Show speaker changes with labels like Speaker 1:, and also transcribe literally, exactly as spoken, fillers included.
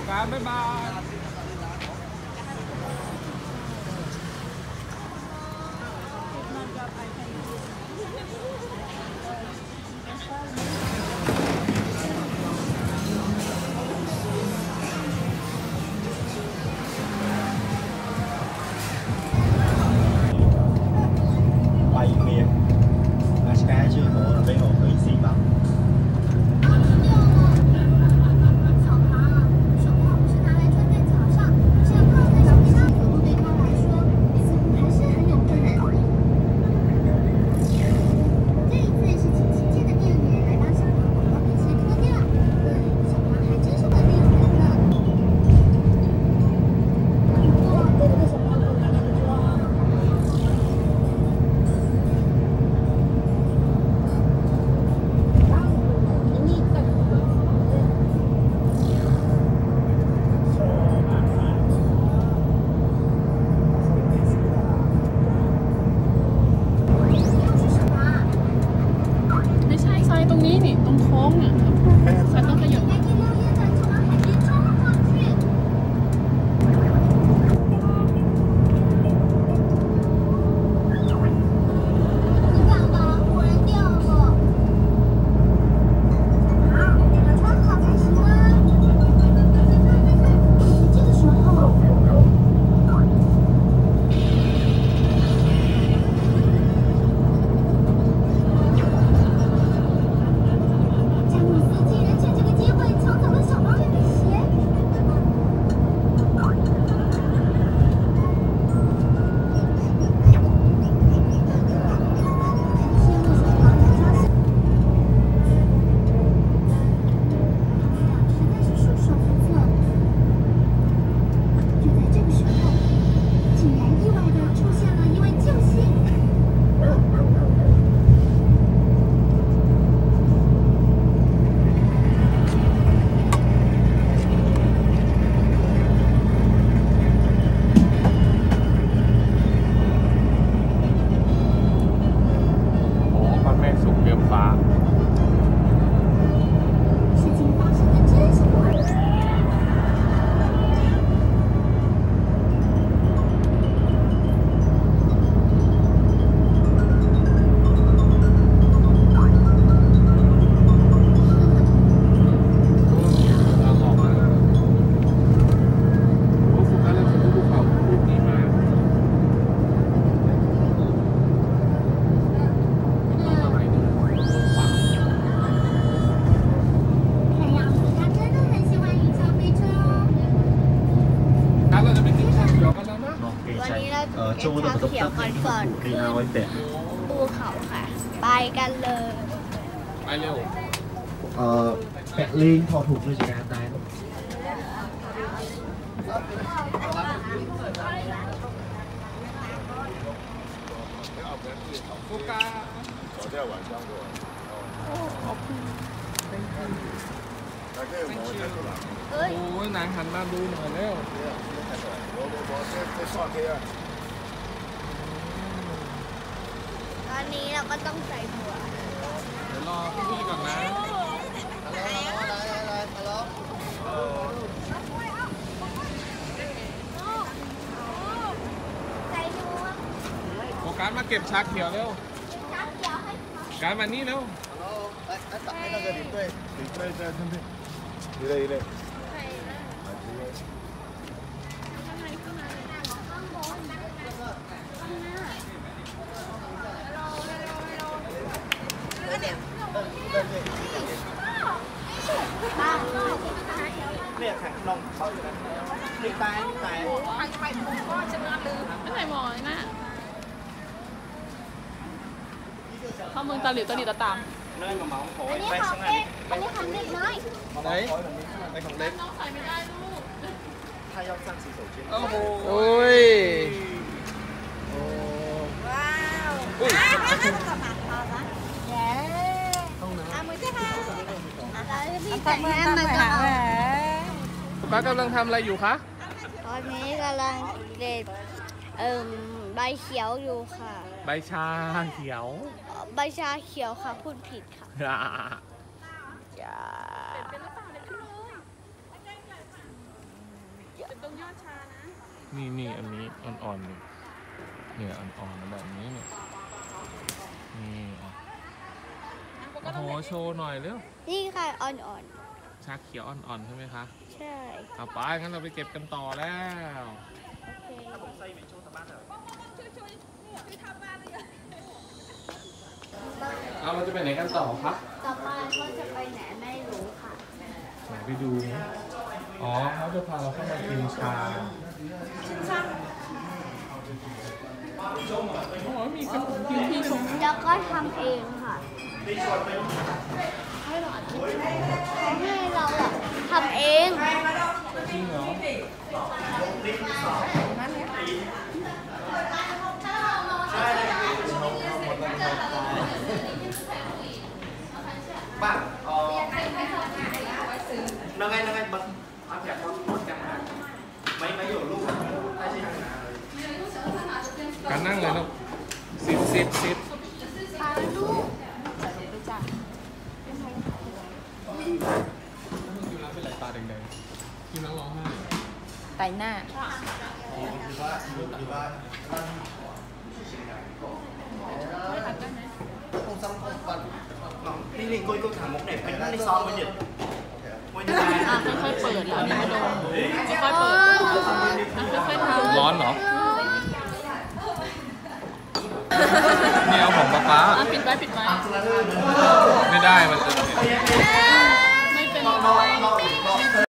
Speaker 1: การบ๊ายบาย
Speaker 2: ชาเขียวก่อนก่อนขึ้นภูเขาค่ะไปกันเลย
Speaker 1: ไปเร็ว
Speaker 3: เอ่อแปะลิงพอถูกด้วยใช่ไหมครับนาย
Speaker 1: โฟกัส昨天晚上过哦好酷 thank you โอ้ยนางหันมาดูหน่อยแล้ว
Speaker 2: ตอนนี้เราก็ต้องใส่หัว
Speaker 1: เดี๋ยวรอพี่ก่อนนะโฟกัสมาเก็บชาเขียวเร็วการมานี่เร็ว一类一类。
Speaker 3: เนี่ยแข่งลองเข้าอยู่นะนี่ตายนี่ตายทางไปผมก็จะมาลืมไม่ใช่หมอนะเข้าเมืองตะหลิวตะหลิวตะตามเนื่องกับหมาของผมไปข้างหน้า
Speaker 2: อันนี้ของเด็กน้อย
Speaker 3: ไหนไปของเล็กน้องใส่ไม่ได้ลูกถ้ายอดสร้างสีสวยจริงโอ้โห
Speaker 1: โอ้ย
Speaker 2: ว้าวอ้าวแล้วก็มาพอละเย้เอามือที่ค่ะพี่แต่งหน้ามาก่อน
Speaker 1: โฟกัสกำลังทำอะไรอยู่คะ
Speaker 2: ตอนนี้กำลังเด็ดเอ่อใบเขียวอยู่ค่ะ
Speaker 1: ใบชาเขียว
Speaker 2: ใบชาเขียวค่ะพูดผิดค่ะตรงยอดชานะ
Speaker 1: นี่นี่อันนี้อ่อนๆนี่เนี่ยอ่อนๆแบบนี้เนี่ยนี่อ่ะโอ้โหโชว์หน่อยเร็ว
Speaker 2: นี่ค่ะอ่อน
Speaker 1: ชาเขียวอ่อนๆใช่ไหมคะ
Speaker 2: ๆ ใช่
Speaker 1: เอาไปงั้นเราไปเก็บกันต่อแล้ว
Speaker 2: โอเค
Speaker 3: ผมใส่เป็นโชว์สบ้านเลย
Speaker 1: เอาเราจะไปไหนกันต่อครับ
Speaker 2: ต่อไปเขาจะไปไหนไม่รู้ค่ะ
Speaker 1: ไหนไปดูนะอ๋อเขาจะพาเราเข้ามากินชาโอ้มีขนมกินที่ชม
Speaker 2: แล้วก็ทำเองค่ะให้เราให้เราอะทำเอง
Speaker 1: จริงเหรอ
Speaker 3: บ้านอ๋อนั่งไงนั่งไงบังอาแผลเขาหมดกันนะไม่ไม่อยู่ลูกไม่ใช่ทางนาเลย
Speaker 1: การนั่งเลยลูกซิดซิดซิด
Speaker 2: ปลาลูก
Speaker 1: กินแล้วเป็นไรตาแดงๆกินแล้วร้องไห้
Speaker 4: ไตหน้า
Speaker 3: นี่นี่กุ้ยกุ้ยถามมุกเนี่ยเป็นในซองมันเด็ดไม่ได้
Speaker 4: อ่ะค่อยๆเปิดแล้วนี่ไม่โดนค่อยๆเปิดค่อยๆทำ
Speaker 1: ร้อนเหรอ นี่เอาของป๊าป๊า
Speaker 4: อ่ะปิดไว้ปิดไว้
Speaker 1: ไม่ได้มันจะ
Speaker 4: ไม่เป็น
Speaker 3: นอกนอกนอก